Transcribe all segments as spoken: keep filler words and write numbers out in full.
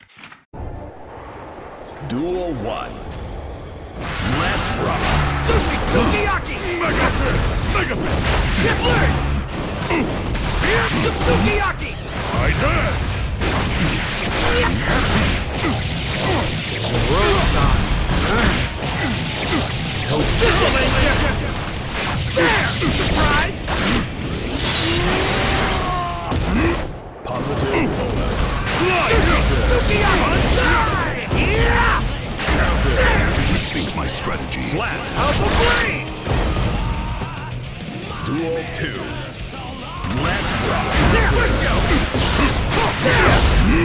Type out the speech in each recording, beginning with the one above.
Duel one. Let's rock! Sushi Sukiyaki! Mega Fist! Mega Fist! Chip learns! Some Sukiyaki! I did! Roadside! No Thistle Ninja! There! Surprised! Positive bonus. Sushi Sukiyaki! Yeah! There! Think my strategy. Slap! Alpha Blade! Duel two. Let's rock! There! Let's go! There!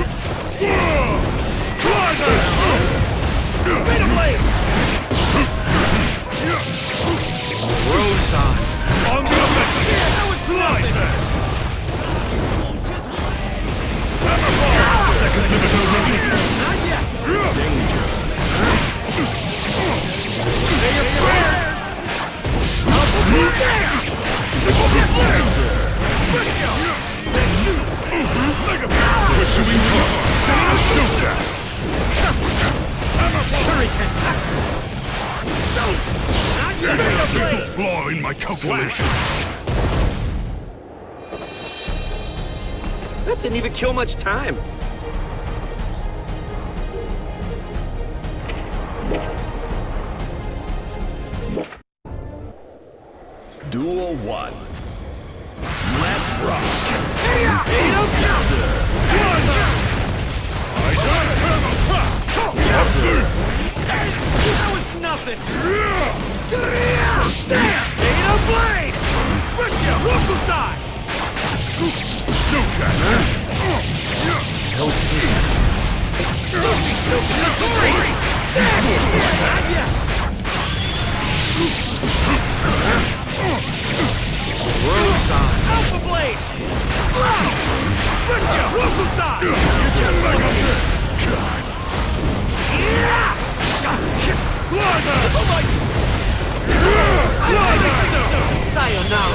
Beta Blade! Roadside! On the offensive! Yeah, that was nothing! Hammerball! Second limiter release! Not yet! Danger! Say your prayers! Alpha Blade! Chip learns! Let's go! Shoot! Pursuing target! No check! Shuriken! Don't! Not yet! Beta There's a Blade! flaw in my calculations. That didn't even kill much time. Duel one. Let's rock! Beta counter! I got hammer! That was nothing! There! Beta Blade! Russia! Rokusai! No check! No fear! Sushi! Satori! Not yet! Rokusai! Alpha Blade! Slow! Russia! Rokusai! You can back up there! Yeah! Slugger! Oh my! I don't think so! Sayonara!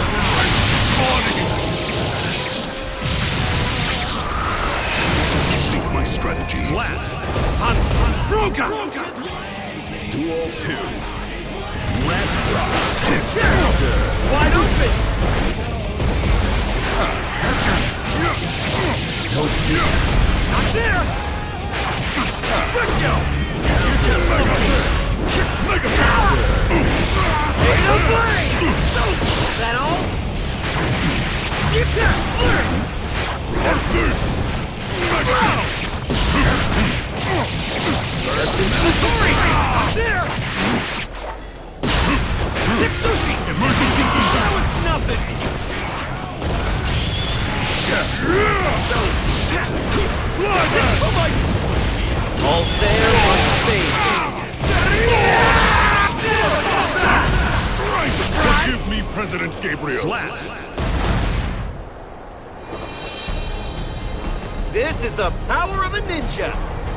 Think my strategy. Slap! San San Fruga! Duel two. Let's rock! Wide open! No fear! Not there! Let's go! You can back up there! Mega Power! Beta Blade! Is that all? Future Flirts! On this! Mega! Burst into Satori! There! Six Sushi! Emergency That feedback! was nothing! Slugger! Oh my! All there must fade! Forgive me, President Gabriel. Slap! This is the power of a ninja!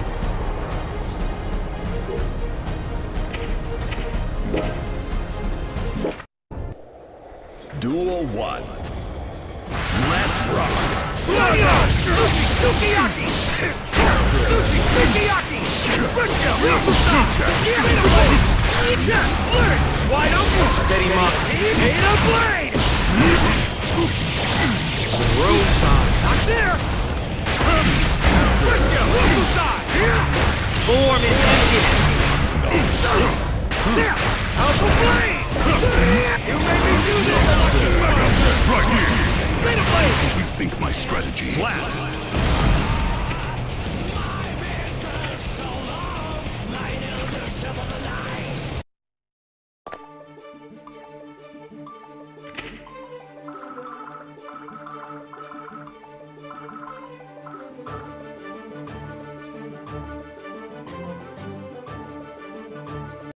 Duel one. Let's rock! Sushi Sukiyaki! Sushi Sukiyaki! Russia! Beta Blade! Chest Flirts! Wide open! Steady Mach! Beta Blade! Roadside. Not there! Russia! Rokusai! Form is emptiness! Alpha Blade! You made me do this! Right here. Beta Blade! You think my strategy. Slap!